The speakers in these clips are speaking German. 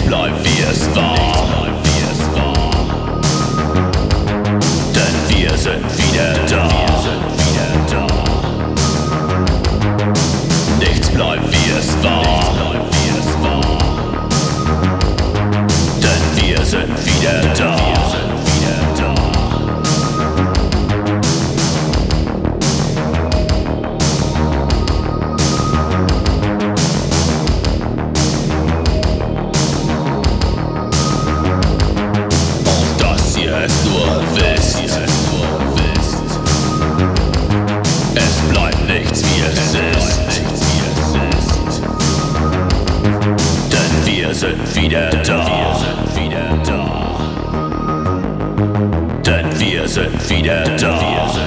bleibt wie es war, denn wir sind wieder da. Nichts bleibt wie es war, denn wir sind wieder da. Es nur wisst, es bleibt nichts wie es ist, denn wir sind wieder da, denn wir sind wieder da.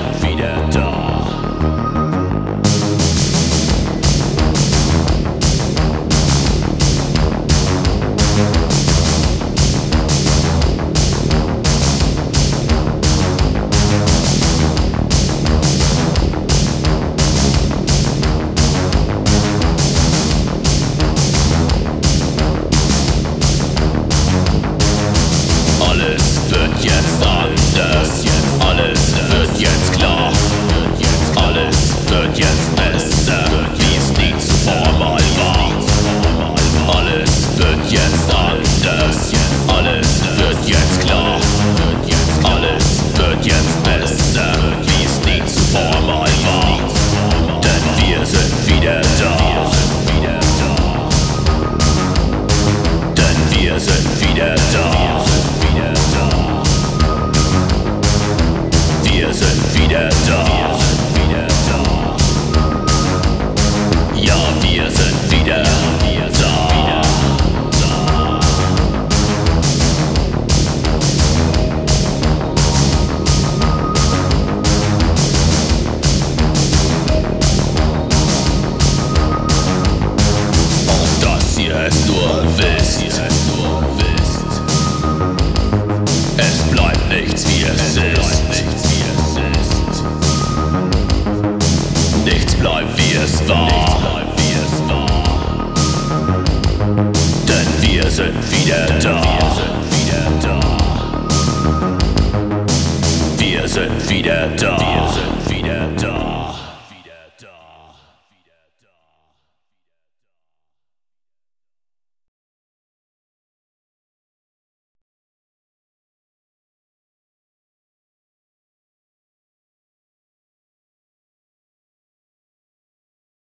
Alles wird jetzt anders, alles wird jetzt klar, alles wird jetzt besser, wie es nie zuvor mal war. Alles wird jetzt anders, alles wird jetzt klar, alles wird jetzt besser, wie es nie zuvor mal war. Denn wir sind wieder da, denn wir sind wieder da. Wir sind wieder da. Ja, wir sind wieder da. Auf dass ihr es nur wisst, es bleibt nichts wie es ist. Nichts bleibt wie es war, denn wir sind wieder da. Wir sind wieder da.